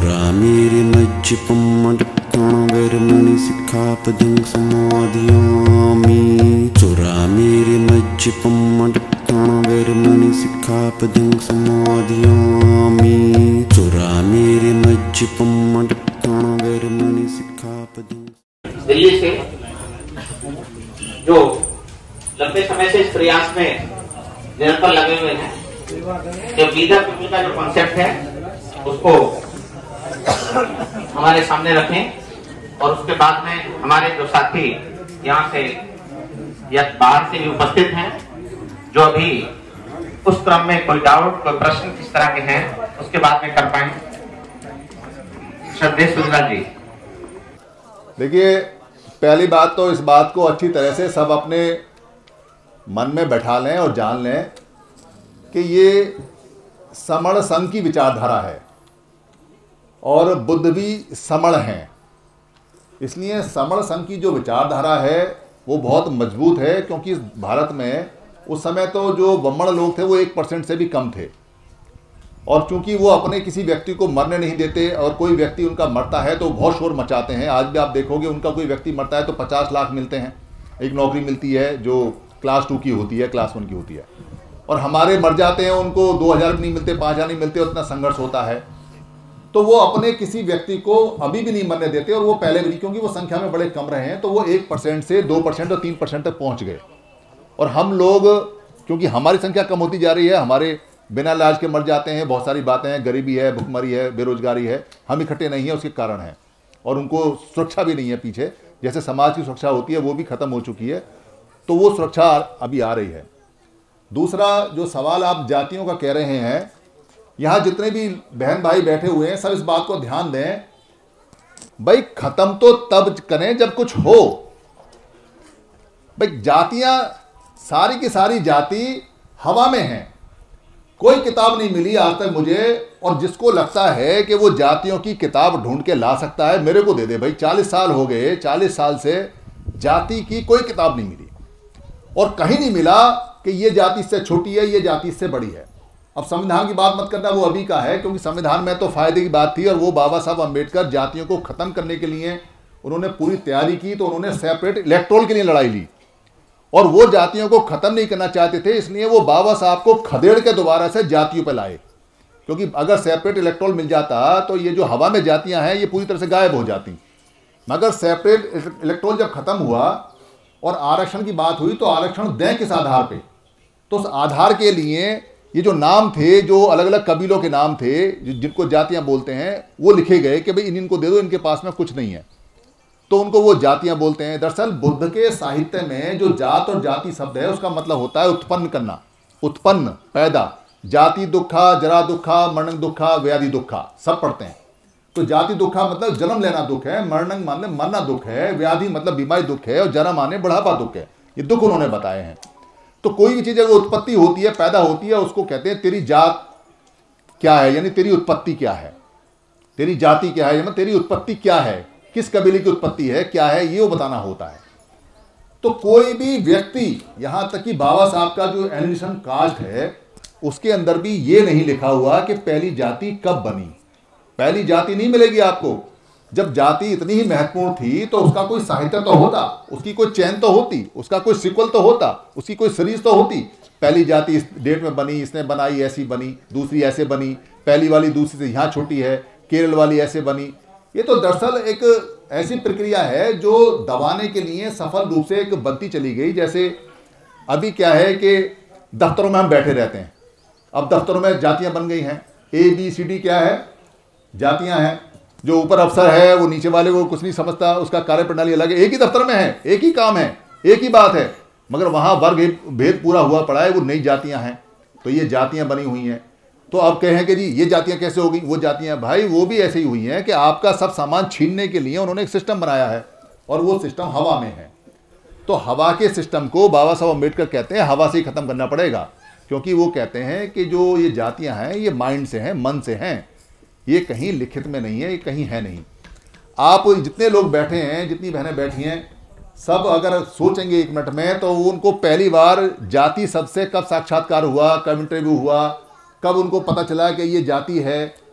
Curamiri majjipam adakkan veramani sikkhapadang samadhiyami. Curamiri majjipam adakkan veramani sikkhapadang samadhiyami. Curamiri majjipam adakkan veramani sikkhapadang. Delhi से जो लंबे समय से इस प्रयास में निरंतर लगे हुए हैं, जो लीडर पीपल का जो कॉन्सेप्ट है उसको हमारे सामने रखें और उसके बाद में हमारे जो साथी यहाँ से या बाहर से भी उपस्थित हैं, जो अभी उस क्रम में कोई डाउट कोई प्रश्न किस तरह के हैं उसके बाद में कर पाए। श्रद्धेय सुंदर जी। देखिए, पहली बात तो इस बात को अच्छी तरह से सब अपने मन में बैठा लें और जान लें कि ये समण संघ की विचारधारा है और बुद्ध भी समण हैं। इसलिए समण संघ की जो विचारधारा है वो बहुत मजबूत है, क्योंकि भारत में उस समय तो जो ब्राह्मण लोग थे वो 1% से भी कम थे, और चूंकि वो अपने किसी व्यक्ति को मरने नहीं देते और कोई व्यक्ति उनका मरता है तो बहुत शोर मचाते हैं। आज भी आप देखोगे उनका कोई व्यक्ति मरता है तो 50 लाख मिलते हैं, एक नौकरी मिलती है जो क्लास 2 की होती है, क्लास 1 की होती है, और हमारे मर जाते हैं उनको 2000 भी नहीं मिलते, 5000 नहीं मिलते, उतना संघर्ष होता है। तो वो अपने किसी व्यक्ति को अभी भी नहीं मरने देते, और वो पहले भी नहीं, क्योंकि वो संख्या में बड़े कम रहे हैं, तो वो 1% से 2% और 3% तक पहुँच गए। और हम लोग, क्योंकि हमारी संख्या कम होती जा रही है, हमारे बिना इलाज के मर जाते हैं, बहुत सारी बातें हैं, गरीबी है, भुखमरी है, बेरोजगारी है, हम इकट्ठे नहीं हैं उसके कारण है, और उनको सुरक्षा भी नहीं है पीछे, जैसे समाज की सुरक्षा होती है वो भी खत्म हो चुकी है, तो वो सुरक्षा अभी आ रही है। दूसरा जो सवाल आप जातियों का कह रहे हैं, यहाँ जितने भी बहन भाई बैठे हुए हैं सब इस बात को ध्यान दें, भाई खत्म तो तब करें जब कुछ हो। भाई जातियाँ, सारी की सारी जाति हवा में हैं, कोई किताब नहीं मिली आज तक मुझे, और जिसको लगता है कि वो जातियों की किताब ढूंढ के ला सकता है मेरे को दे दे। भाई 40 साल हो गए, 40 साल से जाति की कोई किताब नहीं मिली, और कहीं नहीं मिला कि ये जाति इससे छोटी है, ये जाति इससे बड़ी है। अब संविधान की बात मत करना, वो अभी का है, क्योंकि संविधान में तो फायदे की बात थी, और वो बाबा साहब अम्बेडकर जातियों को खत्म करने के लिए उन्होंने पूरी तैयारी की, तो उन्होंने सेपरेट इलेक्टोरल के लिए लड़ाई ली, और वो जातियों को खत्म नहीं करना चाहते थे, इसलिए वो बाबा साहब को खदेड़ के दोबारा से जातियों पर लाए। क्योंकि अगर सेपरेट इलेक्टोरल मिल जाता तो ये जो हवा में जातियां हैं ये पूरी तरह से गायब हो जाती, मगर सेपरेट इलेक्टोरल जब खत्म हुआ और आरक्षण की बात हुई तो आरक्षण दें किस आधार पे, तो उस आधार के लिए ये जो नाम थे, जो अलग अलग कबीलों के नाम थे जिनको जातियां बोलते हैं, वो लिखे गए कि भाई इनको दे दो, इनके पास में कुछ नहीं है, तो उनको वो जातियां बोलते हैं। दरअसल बुद्ध के साहित्य में जो जात और जाति शब्द है उसका मतलब होता है उत्पन्न करना, उत्पन्न, पैदा। जाति दुखा, जरा दुखा, मरणं दुखा, व्याधि दुखा, सब पढ़ते हैं। तो जाति दुखा मतलब जन्म लेना दुख है, मरणं माने मरना दुख है, व्याधि मतलब बीमारी दुख है, और जरा माने बुढ़ापा दुख है। ये दुख उन्होंने बताए हैं। तो कोई भी चीज़ अगर उत्पत्ति होती है, पैदा होती है, उसको कहते हैं तेरी जात क्या है, यानी तेरी उत्पत्ति क्या है, तेरी जाति क्या है, यानी तेरी उत्पत्ति क्या है, किस कबीले की उत्पत्ति है, क्या है, ये वो बताना होता है। तो कोई भी व्यक्ति, यहाँ तक कि बाबा साहब का जो एलिमिनेशन कास्ट है उसके अंदर भी ये नहीं लिखा हुआ कि पहली जाति कब बनी। पहली जाति नहीं मिलेगी आपको। जब जाति इतनी ही महत्वपूर्ण थी तो उसका कोई साहित्य तो होता, उसकी कोई चैन तो होती, उसका कोई सिक्वल तो होता, उसकी कोई सीरीज तो होती। पहली जाति इस डेट में बनी, इसने बनाई, ऐसी बनी, दूसरी ऐसे बनी, पहली वाली दूसरी से यहाँ छोटी है, केरल वाली ऐसे बनी। ये तो दरअसल एक ऐसी प्रक्रिया है जो दबाने के लिए सफल रूप से एक बनती चली गई। जैसे अभी क्या है कि दफ्तरों में हम बैठे रहते हैं, अब दफ्तरों में जातियां बन गई हैं, ABCD क्या है, जातियां हैं। जो ऊपर अफसर है वो नीचे वाले को कुछ नहीं समझता, उसका कार्य प्रणाली अलग है, एक ही दफ्तर में है, एक ही काम है, एक ही बात है, मगर वहाँ वर्ग भेद पूरा हुआ पड़ा है, वो नई जातियाँ हैं। तो ये जातियाँ बनी हुई हैं। तो अब कहें कि जी ये जातियाँ कैसे हो गई, वो जातियाँ, भाई वो भी ऐसे ही हुई हैं कि आपका सब सामान छीनने के लिए उन्होंने एक सिस्टम बनाया है, और वो सिस्टम हवा में है। तो हवा के सिस्टम को बाबा साहब अम्बेडकर कहते हैं हवा से ही ख़त्म करना पड़ेगा, क्योंकि वो कहते हैं कि जो ये जातियाँ हैं ये माइंड से हैं, मन से हैं, ये कहीं लिखित में नहीं है, ये कहीं है नहीं। आप जितने लोग बैठे हैं, जितनी बहनें बैठी हैं, सब अगर सोचेंगे 1 मिनट में तो उनको पहली बार जाति शब्द से कब साक्षात्कार हुआ, कब इंटरव्यू हुआ, कब उनको पता चला कि ये जाति है,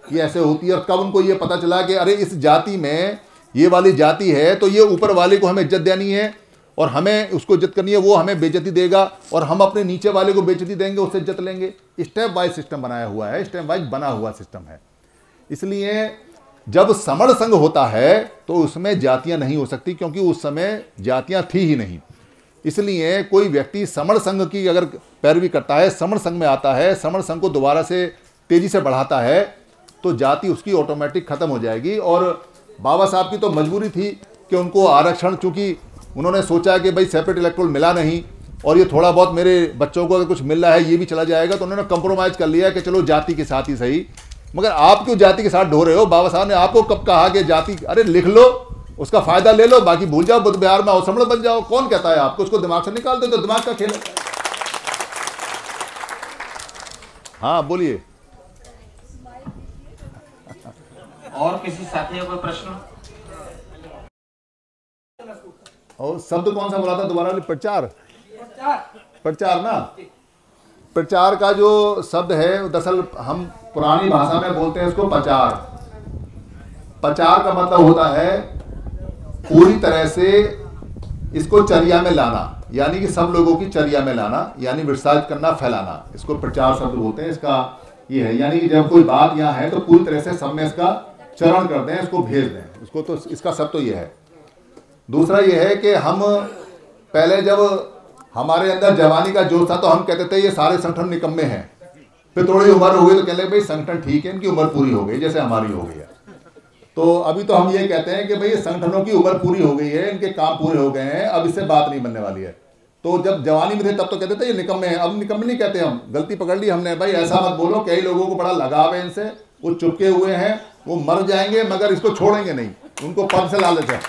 कि ऐसे होती है, और कब उनको ये पता चला कि अरे इस जाति में ये वाली जाति है तो ये ऊपर वाले को हमें इज्जत देनी है और हमें उसको इज्जत करनी है, वो हमें बेइज्जती देगा और हम अपने नीचे वाले को बेइज्जती देंगे, उससे इज्जत लेंगे। स्टेप वाइज सिस्टम बनाया हुआ है, स्टेप वाइज बना हुआ सिस्टम है। इसलिए जब समण संघ होता है तो उसमें जातियां नहीं हो सकती, क्योंकि उस समय जातियां थी ही नहीं। इसलिए कोई व्यक्ति समण संघ की अगर पैरवी करता है, समण संघ में आता है, समण संघ को दोबारा से तेजी से बढ़ाता है, तो जाति उसकी ऑटोमेटिक खत्म हो जाएगी। और बाबा साहब की तो मजबूरी थी कि उनको आरक्षण, चूंकि उन्होंने सोचा कि भाई सेपरेट इलेक्टोरल मिला नहीं और ये थोड़ा बहुत मेरे बच्चों को अगर कुछ मिल रहा है ये भी चला जाएगा, तो उन्होंने कंप्रोमाइज़ कर लिया कि चलो जाति के साथ ही सही। मगर आप क्यों जाति के साथ ढो रहे हो? बाबा साहब ने आपको कब कहा कि जाति, अरे लिख लो, उसका फायदा ले लो, बाकी भूल जाओ, बुद्ध बिहार में आओ, समण बन जाओ। कौन कहता है आपको? उसको दिमाग से निकाल दो, तो दिमाग का खेल है। हाँ बोलिए। और किसी साथी का कोई प्रश्न? और शब्द कौन सा बोला था दोबारा? प्रचार, प्रचार ना। प्रचार का जो शब्द है दरअसल हम पुरानी भाषा में बोलते हैं इसको प्रचार। प्रचार का मतलब होता है पूरी तरह से इसको चर्या में लाना, यानी कि सब लोगों की चर्या में लाना, यानी विस्तारित करना, फैलाना, इसको प्रचार शब्द बोलते हैं। इसका ये है, यानी कि जब कोई बात यहाँ है तो पूरी तरह से सब में इसका चरण कर दें, इसको भेज दें, इसको। तो इसका शब्द तो ये है। दूसरा ये है कि हम पहले जब हमारे अंदर जवानी का जोश था तो हम कहते थे ये सारे संगठन निकम्मे हैं। फिर थोड़ी उम्र हो गई तो कहने लगे भाई संगठन ठीक है, इनकी उम्र पूरी हो गई, जैसे हमारी हो गई है। तो अभी तो हम ये कहते हैं कि भाई संगठनों की उम्र पूरी हो गई है, इनके काम पूरे हो गए हैं, अब इससे बात नहीं बनने वाली है। तो जब जवानी में थे तब तो कहते थे ये निकम्मे हैं, अब निकम्मे नहीं कहते हम, गलती पकड़ ली हमने। भाई ऐसा मत बोलो, कई लोगों को बड़ा लगाव है इनसे, वो चुपके हुए हैं, वो मर जाएंगे मगर इसको छोड़ेंगे नहीं, उनको पद से लालच है।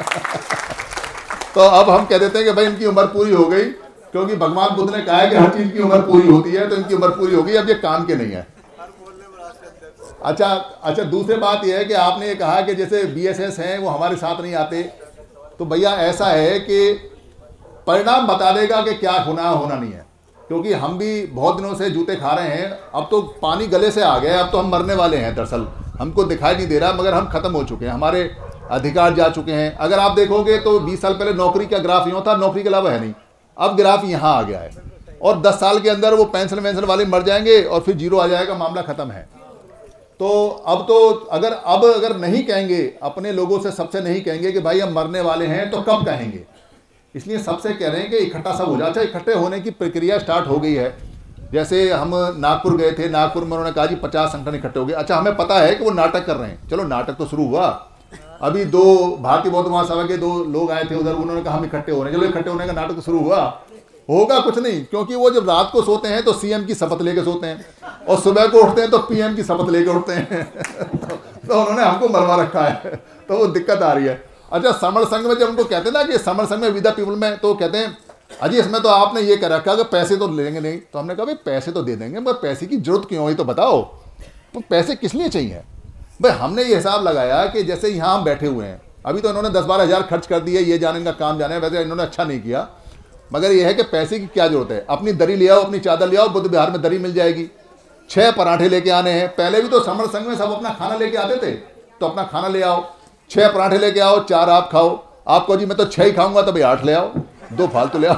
तो अब हम कह देते हैं कि भाई इनकी उम्र पूरी हो गई, क्योंकि भगवान बुद्ध ने कहा है कि हर चीज की उम्र पूरी होती है, तो इनकी उम्र पूरी हो गई, अब ये काम के नहीं है। अच्छा, दूसरी बात यह है कि आपने ये कहा कि जैसे बीएसएस हैं वो हमारे साथ नहीं आते, तो भैया ऐसा है कि परिणाम बता देगा कि क्या होना नहीं है, क्योंकि हम भी बहुत दिनों से जूते खा रहे हैं। अब तो पानी गले से आ गया, अब तो हम मरने वाले हैं। दरअसल हमको दिखाई नहीं दे रहा, मगर हम खत्म हो चुके हैं, हमारे अधिकार जा चुके हैं। अगर आप देखोगे तो 20 साल पहले नौकरी का ग्राफ यूँ था, नौकरी के अलावा है नहीं, अब ग्राफ यहाँ आ गया है। और 10 साल के अंदर वो पेंशन वेंशन वाले मर जाएंगे और फिर जीरो आ जाएगा, मामला खत्म है। तो अब तो अगर नहीं कहेंगे अपने लोगों से, सबसे नहीं कहेंगे कि भाई हम मरने वाले हैं, तो कब कहेंगे? इसलिए सबसे कह रहे हैं कि इकट्ठा सब हो जाए। अच्छा, इकट्ठे होने की प्रक्रिया स्टार्ट हो गई है। जैसे हम नागपुर गए थे, नागपुर में उन्होंने कहा जी 50 संगठन इकट्ठे हो गए। अच्छा, हमें पता है कि वो नाटक कर रहे हैं, चलो नाटक तो शुरू हुआ। अभी 2 भारतीय बौद्ध महासभा के 2 लोग आए थे उधर, उन्होंने कहा हम इकट्ठे हो रहे हैं, चलो इकट्ठे होने का नाटक तो शुरू हुआ। होगा कुछ नहीं, क्योंकि वो जब रात को सोते हैं तो सीएम की शपथ लेके सोते हैं और सुबह को उठते हैं तो पीएम की शपथ लेके उठते हैं। तो उन्होंने हमको मरवा रखा है, तो वो दिक्कत आ रही है। अच्छा, समण संघ में जब उनको कहते हैं ना कि समण संघ में विद द पीपल में, तो कहते हैं अजी इसमें तो आपने ये कह रखा कि पैसे तो लेंगे नहीं। तो हमने कहा भाई पैसे तो दे देंगे, मगर पैसे की जरूरत क्यों है तो बताओ, तो पैसे किस लिए चाहिए? भाई हमने ये हिसाब लगाया कि जैसे यहाँ हम बैठे हुए हैं, अभी तो इन्होंने 10-12 हज़ार खर्च कर दिए, ये जाने का काम जाने, वैसे इन्होंने अच्छा नहीं किया, मगर ये है कि पैसे की क्या जरूरत है? अपनी दरी ले आओ, अपनी चादर ले आओ, बुद्ध बिहार में दरी मिल जाएगी। 6 पराठे लेके आने हैं, पहले भी तो समण संघ में सब अपना खाना लेके आते थे, तो अपना खाना ले आओ, 6 पराठे लेके आओ, 4 आप खाओ। आपको जी मैं तो 6 ही खाऊंगा, तो भाई 8 ले आओ, 2 फालतू ले आओ।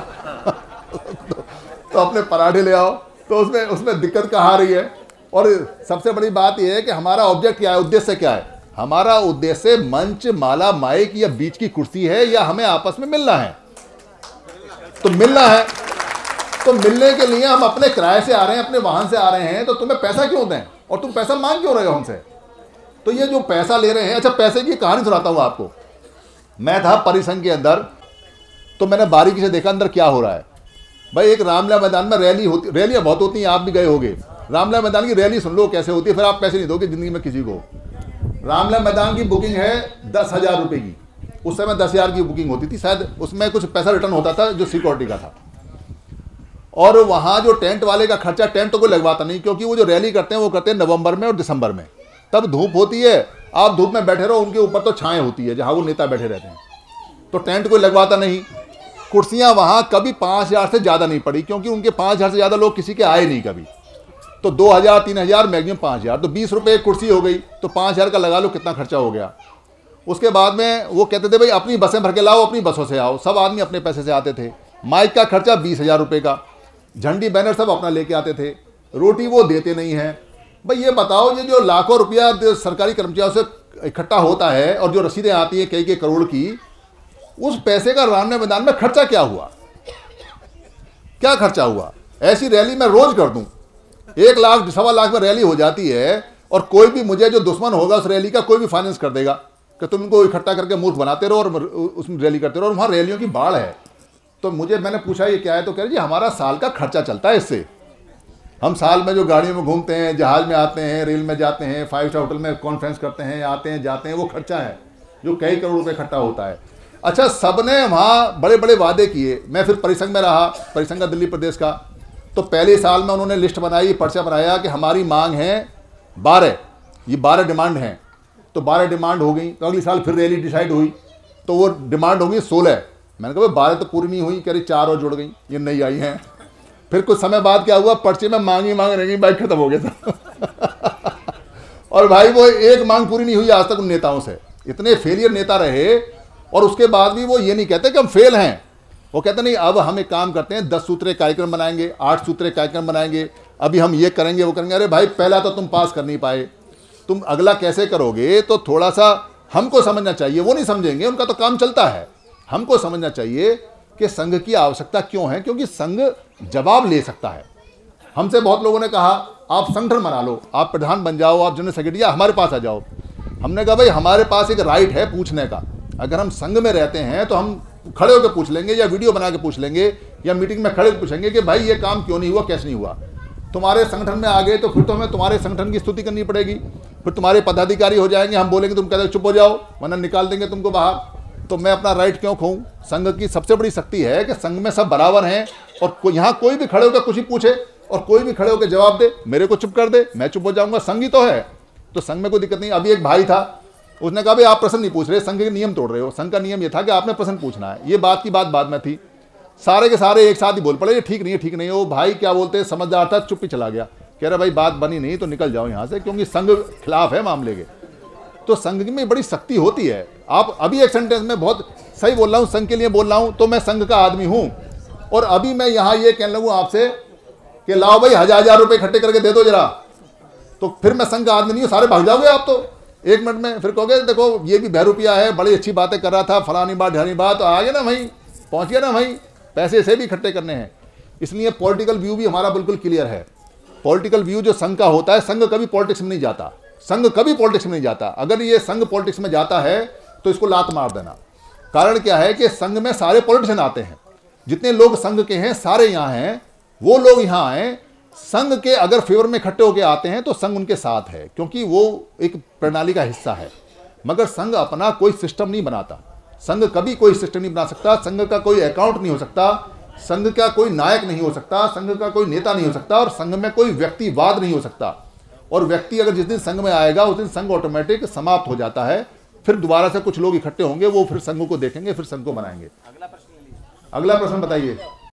तो अपने पराठे ले आओ। तो उसमें दिक्कत कहाँ आ रही है? और सबसे बड़ी बात यह है कि हमारा ऑब्जेक्ट क्या है, उद्देश्य क्या है? हमारा उद्देश्य मंच, माला, माइक या बीच की कुर्सी है, या हमें आपस में मिलना है? तो मिलना है, तो मिलने के लिए हम अपने किराए से आ रहे हैं, अपने वाहन से आ रहे हैं, तो तुम्हें पैसा क्यों दें और तुम पैसा मांग क्यों रहे हो हमसे? तो ये जो पैसा ले रहे हैं, अच्छा पैसे की कहानी सुनाता हूं आपको। मैं था परिसंघ के अंदर, तो मैंने बारीकी से देखा अंदर क्या हो रहा है। भाई एक रामलीला मैदान में रैली होती, रैलियां बहुत होती हैं, आप भी गए होंगे। रामलीला मैदान की रैली सुन लो कैसे होती है, फिर आप पैसे नहीं दोगे जिंदगी में किसी को। रामलीला मैदान की बुकिंग है 10,000 रुपये की, उस समय 10,000 की बुकिंग होती थी, शायद उसमें कुछ पैसा रिटर्न होता था जो सिक्योरिटी का था। और वहाँ जो टेंट वाले का खर्चा, टेंट तो कोई लगवाता नहीं, क्योंकि वो जो रैली करते हैं वो करते हैं नवंबर में और दिसंबर में, तब धूप होती है, आप धूप में बैठे रहो, उनके ऊपर तो छाएं होती है जहाँ वो नेता बैठे रहते हैं, तो टेंट कोई लगवाता नहीं। कुर्सियाँ वहाँ कभी 5,000 से ज़्यादा नहीं पड़ी, क्योंकि उनके 5,000 से ज़्यादा लोग किसी के आए नहीं कभी। तो 2000 3000 मैक्सिमम 5000, तो 20 रुपये एक कुर्सी हो गई, तो 5000 का लगा लो कितना खर्चा हो गया। उसके बाद में वो कहते थे भाई अपनी बसें भर के लाओ, अपनी बसों से आओ, सब आदमी अपने पैसे से आते थे। माइक का खर्चा 20,000 रुपये का, झंडी बैनर सब अपना लेके आते थे, रोटी वो देते नहीं हैं। भाई ये बताओ, ये जो लाखों रुपया सरकारी कर्मचारियों से इकट्ठा होता है और जो रसीदें आती हैं कई करोड़ की, उस पैसे का रामने मैदान में खर्चा क्या हुआ? क्या खर्चा हुआ? ऐसी रैली मैं रोज कर दूं, 1 लाख 1.25 लाख में रैली हो जाती है और कोई भी मुझे जो दुश्मन होगा उस रैली का कोई भी फाइनेंस कर देगा कि तुम इनको इकट्ठा करके मूर्ख बनाते रहो और उसमें रैली करते रहो, और वहाँ रैलियों की बाढ़ है। तो मैंने पूछा ये क्या है, तो कह रहे जी हमारा साल का खर्चा चलता है इससे। हम साल में जो गाड़ियों में घूमते हैं, जहाज में आते हैं, रेल में जाते हैं, 5 स्टार होटल में कॉन्फ्रेंस करते हैं, आते हैं जाते हैं, वो खर्चा है जो कई करोड़ रुपये इकट्ठा होता है। अच्छा, सबने वहाँ बड़े बड़े वादे किए। मैं फिर परिसंघ में रहा, परिसंघ का दिल्ली प्रदेश का, तो पहले साल में उन्होंने लिस्ट बनाई, पर्चा बनाया कि हमारी मांग है 12, ये 12 डिमांड हैं। तो 12 डिमांड हो गई, तो अगली साल फिर रैली डिसाइड हुई, तो वो डिमांड हो गई 16। मैंने कहा 12 तो पूरी नहीं हुई, कह रही 4 और जुड़ गई, ये नई आई हैं। फिर कुछ समय बाद क्या हुआ, पर्चे में मांग रह गई, बाइक खत्म हो गया था। और भाई वो एक मांग पूरी नहीं हुई आज तक उन नेताओं से। इतने फेलियर नेता रहे, और उसके बाद भी वो ये नहीं कहते कि हम फेल हैं, वो कहते नहीं अब हम एक काम करते हैं, 10 सूत्रीय कार्यक्रम बनाएंगे, 8 सूत्रीय कार्यक्रम बनाएंगे, अभी हम ये करेंगे वो करेंगे। अरे भाई पहला तो तुम पास कर नहीं पाए, तुम अगला कैसे करोगे? तो थोड़ा सा हमको समझना चाहिए, वो नहीं समझेंगे, उनका तो काम चलता है। हमको समझना चाहिए कि संघ की आवश्यकता क्यों है, क्योंकि संघ जवाब ले सकता है। हमसे बहुत लोगों ने कहा आप संगठन बना लो, आप प्रधान बन जाओ, आप जनरल सेक्रेटरी, या हमारे पास आ जाओ। हमने कहा भाई हमारे पास एक राइट है पूछने का, अगर हम संघ में रहते हैं तो हम खड़े होकर पूछ लेंगे, या वीडियो बना के पूछ लेंगे, या मीटिंग में खड़े होकर पूछेंगे कि भाई ये काम क्यों नहीं हुआ, कैसे नहीं हुआ। तुम्हारे संगठन में आ गए तो फिर तो हमें तुम्हारे संगठन की स्तुति करनी पड़ेगी, फिर तुम्हारे पदाधिकारी हो जाएंगे, हम बोलेंगे तुम कहते चुप हो जाओ वरना निकाल देंगे तुमको बाहर। तो मैं अपना राइट क्यों खोऊं? संघ की सबसे बड़ी शक्ति है कि संघ में सब बराबर हैं, और यहाँ कोई भी खड़े होकर कुछ ही पूछे और कोई भी खड़े होकर जवाब दे, मेरे को चुप कर दे, मैं चुप हो जाऊंगा, संघ ही तो है, तो संघ में कोई दिक्कत नहीं। अभी एक भाई था, उसने कहा भाई आप प्रश्न नहीं पूछ रहे, संघ के नियम तोड़ रहे हो। संघ का नियम ये था कि आपने प्रश्न पूछना है। ये बात की बात बाद में थी, सारे के सारे एक साथ ही बोल पड़े ये ठीक नहीं है, ठीक नहीं है। वो भाई क्या बोलते समझदार था, चुप ही चला गया, कह रहा भाई बात बनी नहीं तो निकल जाओ यहाँ से, क्योंकि संघ खिलाफ है मामले के। तो संघ में बड़ी शक्ति होती है। आप अभी एक सेंटेंस में बहुत सही बोल रहा हूँ, संघ के लिए बोल रहा हूँ, तो मैं संघ का आदमी हूँ। और अभी मैं यहाँ ये कहने लगूँ आपसे कि लाओ भाई 1000 रुपये इकट्ठे करके दे दो जरा, तो फिर मैं संघ का आदमी नहीं हूँ, सारे भाग जाओगे आप तो 1 मिनट में। फिर कहोगे देखो ये भी बहरूपिया है, बड़ी अच्छी बातें कर रहा था, फलानी बात ढानी बात, तो आ गया ना भाई, पहुँच गया ना भाई, पैसे से भी इकट्ठे करने हैं। इसलिए पॉलिटिकल व्यू भी हमारा बिल्कुल क्लियर है। पॉलिटिकल व्यू जो संघ का होता है, संघ कभी पॉलिटिक्स में नहीं जाता, संघ कभी पॉलिटिक्स में नहीं जाता। अगर ये संघ पॉलिटिक्स में जाता है तो इसको लात मार देना। कारण क्या है कि संघ में सारे पॉलिटिशियन आते हैं, जितने लोग संघ के हैं सारे यहाँ हैं, वो लोग यहाँ आए, संघ के अगर फेवर में इकट्ठे होकर आते हैं तो संघ उनके साथ है, क्योंकि वो एक प्रणाली का हिस्सा है। मगर संघ अपना कोई सिस्टम नहीं बनाता, संघ कभी कोई सिस्टम नहीं बना सकता, संघ का कोई अकाउंट नहीं हो सकता, संघ का कोई नायक नहीं हो सकता, संघ का कोई नेता नहीं हो सकता, और संघ में कोई व्यक्तिवाद नहीं हो सकता। और व्यक्ति अगर जिस दिन संघ में आएगा उस दिन संघ ऑटोमेटिक समाप्त हो जाता है। फिर दोबारा से कुछ लोग इकट्ठे होंगे, वो फिर संघ को देखेंगे, फिर संघ को बनाएंगे। अगला प्रश्न बताइए।